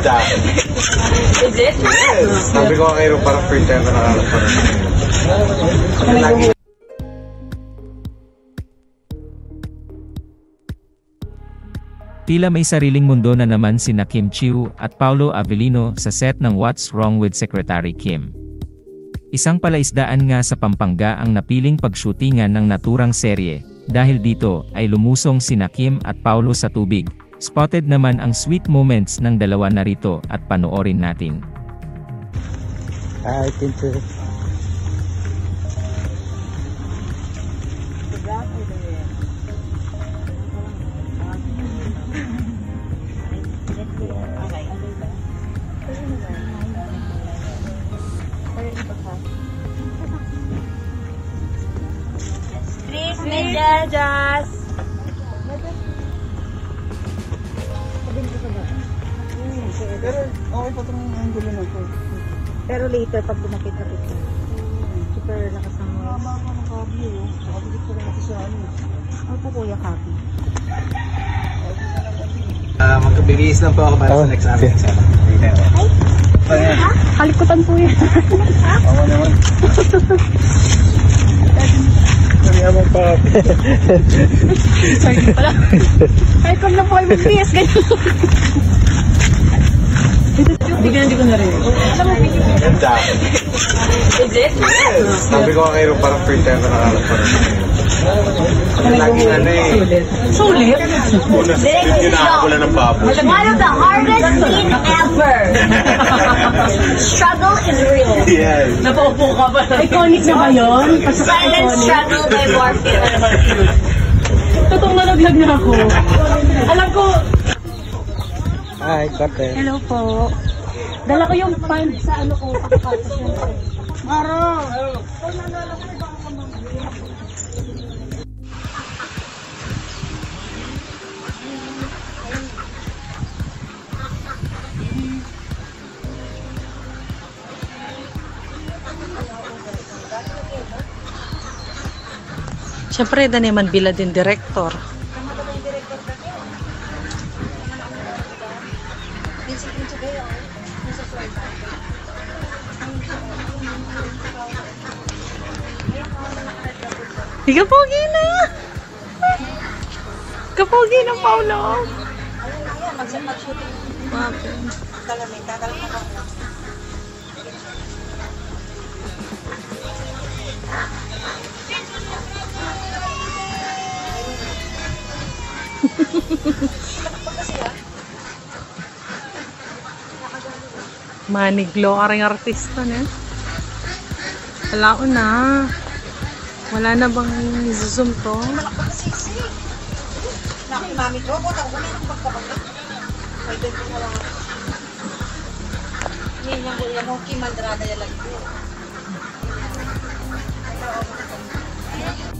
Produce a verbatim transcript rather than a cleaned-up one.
Ganda. Is it? Yes. Sabi ko kayo parang first time na nakalap pa rin. Tila may sariling mundo na naman sina Kim Chiu at Paolo Avellino sa set ng What's Wrong with Secretary Kim. Isang palaisdaan nga sa Pampanga ang napiling pagshootingan ng naturang serye, dahil dito ay lumusong sina Kim at Paolo sa tubig. Spotted naman ang sweet moments ng dalawa narito at panoorin natin. I think so. Please, medyas. Pero okay pa itong angulo na po. Pero later pag dumakit-kapit ka. Super nakasama. Tama ka ng kabi eh. Nakabigit ko rin ako sa ano. Ano po kuya kabi? Uh, Magkabibihis lang po ako para sa next namin. Ay! Kalikutan po yan. Ako naman. Mayaman pa. Sorry pala. Kahit kung na po ay magbihis ganyan. Hindi ko na, hindi ko na rin. Ganda. Is it? Yes. Sabi ko kayo parang first time na nakalap pa rin. Laging ano eh. Sulit? Una sa yun nakakula ng baboy. One of the hardest scene ever. Struggle is real. Yes. Napaupo ka ba? Iconic na ba yun? Silent struggle by Warfield. Totoong nalaglag na ako. Alam ko. Hi, Kate. Hello po. Dala ko yung pan sa ano ko. Maro! Siyempre, da naman bila din director. Kapogi na! Kapogi ng Paolo! Mag-shooting. Kalamay, kakalma ka lang. Maniglo ka rin artista na. Wala ko na. Wala na bang zoom to? Malakang sisi. Nakimami ko. Kung ako may nang pagkabagat. Ay, doon ko wala. Yan yung yan yung kimandrada yung lagi ko.